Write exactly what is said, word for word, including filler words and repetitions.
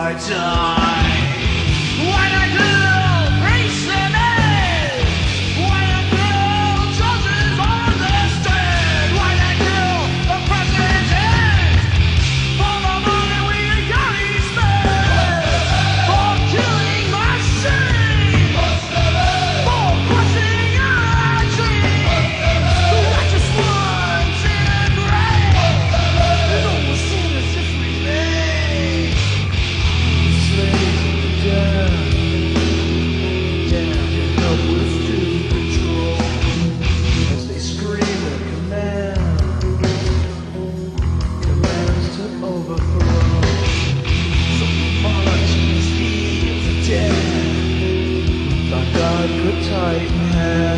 I die. When I do, praise the man. When I do, judges understand. When I do, the president's end. For the money we got he spent. For killing my city. For crushing our dreams. The righteous ones in gray. And all the sinners just remain. Slaves down, down and helpless to control. As they scream their command, commands to overthrow. So we march in his heels dead. Thought God could tighten hands.